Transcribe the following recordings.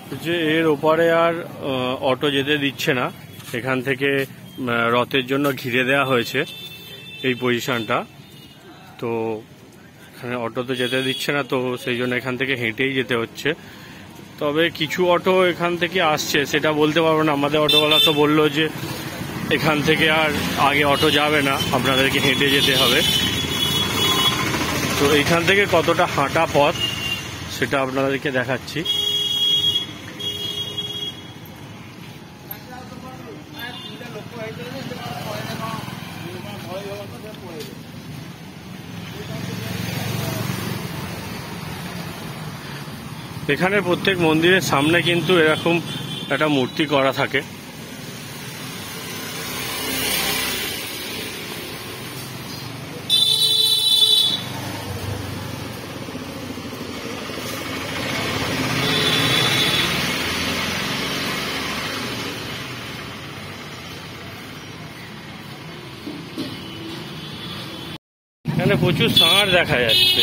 যে এর ওপারে আর অটো যেতে দিচ্ছে না, এখান থেকে রথের জন্য ঘিরে দেওয়া হয়েছে এই পজিশনটা। তো এখানে অটো তো যেতে দিচ্ছে না, তো সেই জন্য এখান থেকে হেঁটেই যেতে হচ্ছে। তবে কিছু অটো এখান থেকে আসছে, সেটা বলতে পারবো না। আমাদের অটোওয়ালা তো বললো যে এখান থেকে আর আগে অটো যাবে না, আপনাদেরকে হেঁটে যেতে হবে। তো এইখান থেকে কতটা হাঁটা পথ সেটা আপনাদেরকে দেখাচ্ছি। এখানে প্রত্যেক মন্দিরের সামনে কিন্তু এরকম একটা মূর্তি করা থাকে। এখানে প্রচুর ষাঁড় দেখা যাচ্ছে।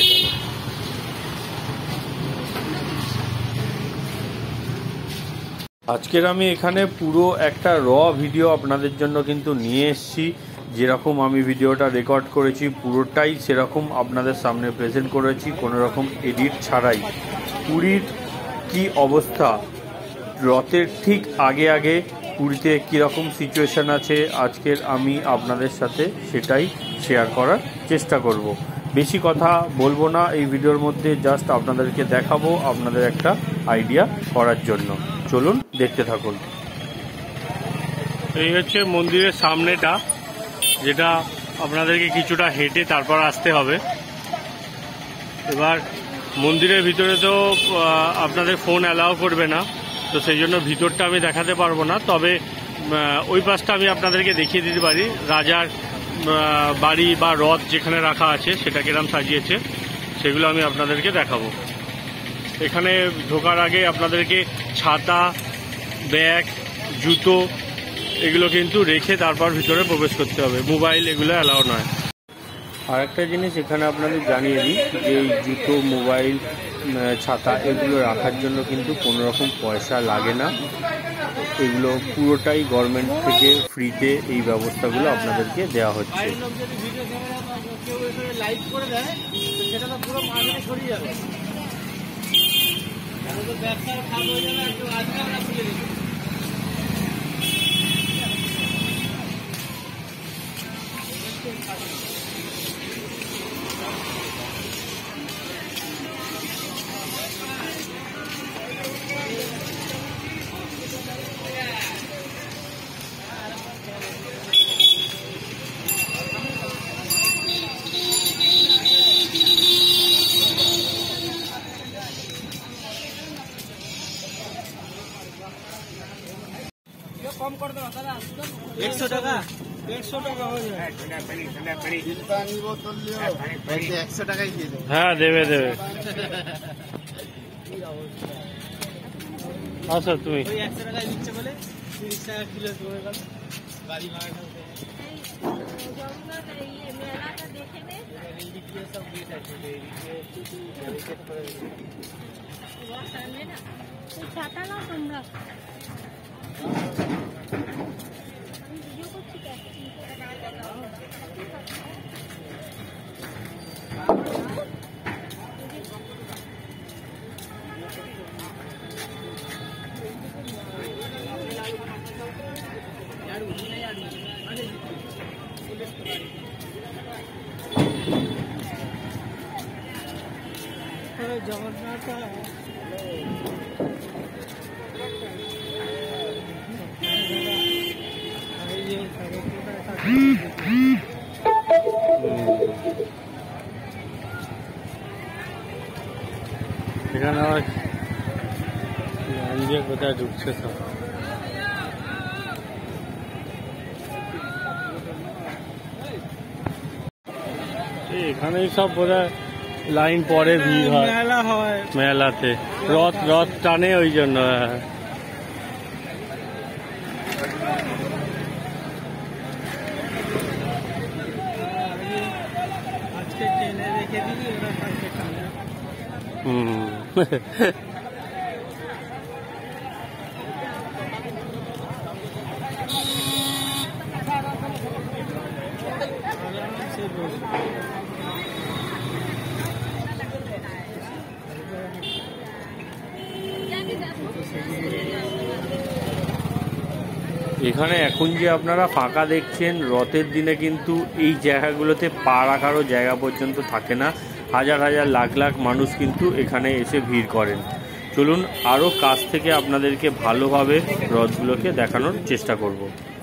আজকের আমি এখানে পুরো একটা ভিডিও আপনাদের জন্য কিন্তু নিয়ে এসেছি। যেরকম আমি ভিডিওটা রেকর্ড করেছি পুরোটাই সেরকম আপনাদের সামনে প্রেজেন্ট করেছি, কোনো রকম এডিট ছাড়াই। পুরীর কি অবস্থা, রথের ঠিক আগে আগে পুরীতে কীরকম সিচুয়েশান আছে, আজকের আমি আপনাদের সাথে সেটাই শেয়ার করার চেষ্টা করব। বেশি কথা বলবো না এই ভিডিওর মধ্যে, জাস্ট আপনাদেরকে দেখাবো আপনাদের একটা আইডিয়া করার জন্য। চলুন দেখতে থাকুন। এই হচ্ছে মন্দিরের সামনেটা, যেটা আপনাদেরকে কিছুটা হেঁটে তারপর আসতে হবে। এবার মন্দিরের ভিতরে তো আপনাদের ফোন অ্যালাউ করবে না, তো সেই জন্য ভিতরটা আমি দেখাতে পারবো না। তবে ওই পাশটা আমি আপনাদেরকে দেখিয়ে দিতে পারি, রাজার বাড়ি বা রথ যেখানে রাখা আছে সেটা কিরম সাজিয়েছে সেগুলো আমি আপনাদেরকে দেখাবো। এখানে ঢোকার আগে আপনাদেরকে ছাতা, ব্যাগ, জুতো এগুলো কিন্তু রেখে তারপর ভিতরে প্রবেশ করতে হবে। মোবাইল এগুলো অ্যালাউ নয়। আর একটা জিনিস এখানে আপনাদের জানিয়ে দিই যে এই জুতো, মোবাইল, ছাতা এগুলো রাখার জন্য কিন্তু কোনো রকম পয়সা লাগে না। এগুলো পুরোটাই গভর্নমেন্ট থেকে ফ্রিতে এই ব্যবস্থাগুলো আপনাদেরকে দেওয়া হচ্ছে। कम कर दो दादा 100 টাকা 100 টাকা हो जाए जितना नहीं वो तो लियो 100 টাকাই দিয়ে দাও। হ্যাঁ দেবে দেবে। আচ্ছা তুমি ওই 100 টাকাই দিচ্ছে বলে 30 টাকা কিলো করে গেল গাড়ি ভাড়াটা উঠে জমনা এই মেলাটা দেখে নে এই দিকে সব দিয়ে থাকে এই দিকে চেক করে वो सामने ना तो छाता ना তোমরা জগন্নাথ এখানে আবার লাইন কোথায় ঢুকছে সব। এখানেই সব বোধহয় লাইন পরে ভিড় হয়, মেলা হয় মেলাতে রথ টানে ওই জন্য। আজকে ট্রেনে রেখে দিবি ওরা কালকে টানে। এখানে এখন যে আপনারা ফাঁকা দেখছেন, রথের দিনে কিন্তু এই জায়গাগুলোতে পা রাখারও জায়গা পর্যন্ত থাকে না। হাজার হাজার লাখ লাখ মানুষ কিন্তু এখানে এসে ভিড় করেন। চলুন আরও কাছ থেকে আপনাদেরকে ভালোভাবে রথগুলোকে দেখানোর চেষ্টা করব।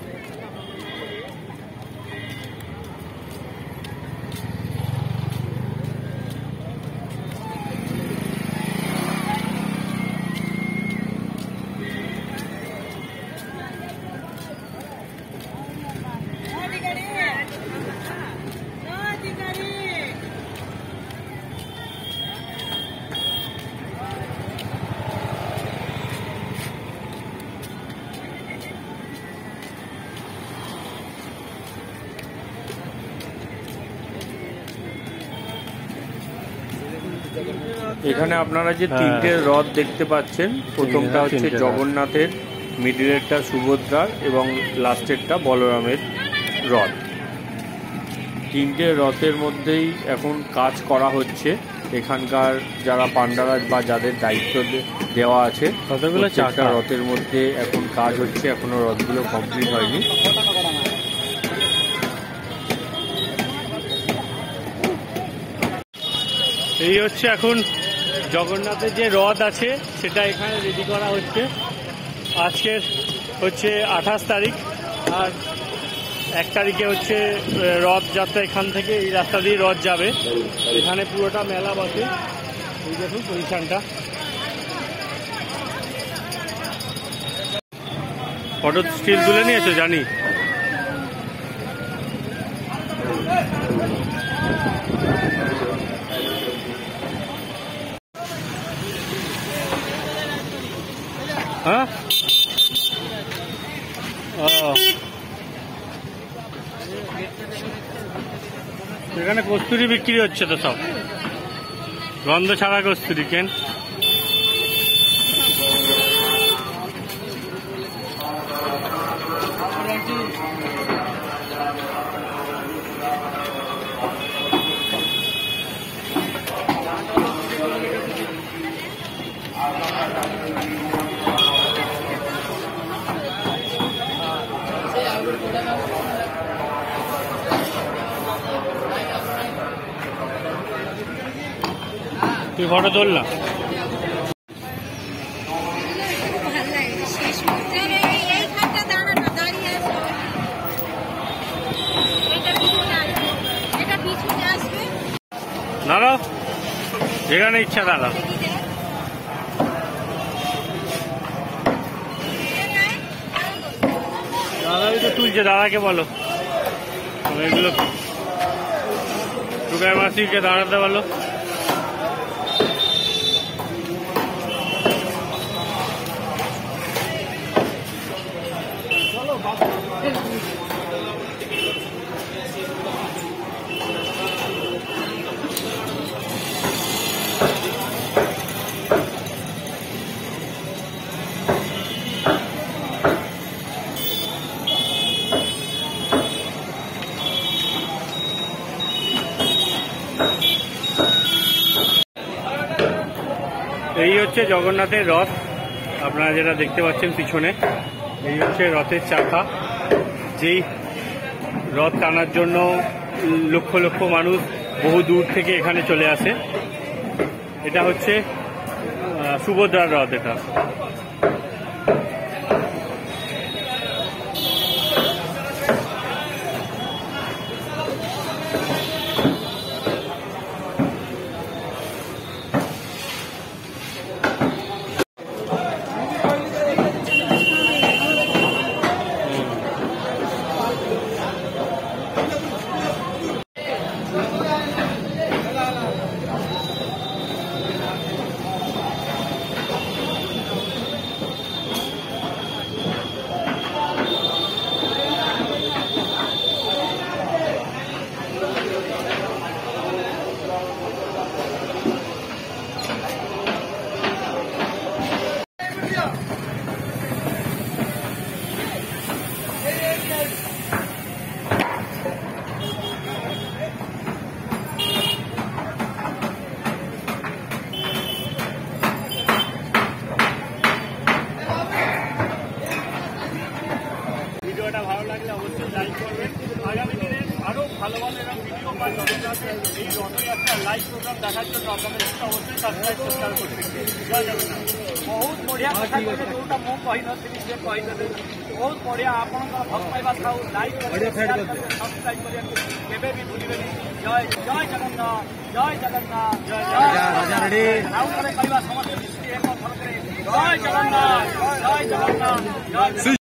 এখানে আপনারা যে তিনটে রথ দেখতে পাচ্ছেন, প্রথমটা হচ্ছে জগন্নাথের, মিডিলেরটা সুভদ্রার এবং লাস্টেরটা বলরামের রথ। তিনটে রথের মধ্যেই এখন কাজ করা হচ্ছে। এখানকার যারা পান্ডারা বা যাদের দায়িত্ব দেওয়া আছে, চারটা রথের মধ্যে এখন কাজ হচ্ছে, এখনো রথগুলো কমপ্লিট হয়নি। এই হচ্ছে এখন জগন্নাথের যে রথ আছে সেটা এখানে রেডি করা হচ্ছে। আজকের হচ্ছে 28 তারিখ, আর 1 তারিখে হচ্ছে রথযাত্রা। এখান থেকে এই রাস্তা দিয়ে রথ যাবে। এখানে পুরোটা মেলা বসে। এই দেখুন পজিশনটা। ফটো স্টিল তুলে নিয়েছো জানি। হ্যাঁ, এখানে কস্তুরি বিক্রি হচ্ছে তো, সব গন্ধ ছাড়া কস্তুরি। কেন তুই ফটো তোল না? দাঁড়াও, যেখানে ইচ্ছা দাঁড়াও। দাদাই তো তুলছে, দাদাকে বলো এগুলো টুকাই মাসিকে দাঁড়াতে বলো। এই হচ্ছে জগন্নাথের রথ, আপনারা যেটা দেখতে পাচ্ছেন পিছনে। এই হচ্ছে রথের চাকা, যেই রথ টানার জন্য লক্ষ লক্ষ মানুষ বহু দূর থেকে এখানে চলে আসে। এটা হচ্ছে সুভদ্রার রথ। এটা এই রথযাত্রা লাইভ প্রোগ্রাম দেখার জন্য আপনাদের অবশ্যই সাবস্ক্রাইব করতে জয় জগন্নাথ। बहुत बढ़िया कथा कहले जोटा मु कहि नथिली से कहि देले बहुत बढ़िया आपन भक्त पाइबा थाउ लाइक सब्सक्राइब करिया केबे भी भूलिबेनी। जय जय जगन्नाथ जय जगन्नाथ जय जय आउ करे पाइबा समस्त दृष्टि एक थरकरे जय जगन्नाथ जय जगन्नाथ जय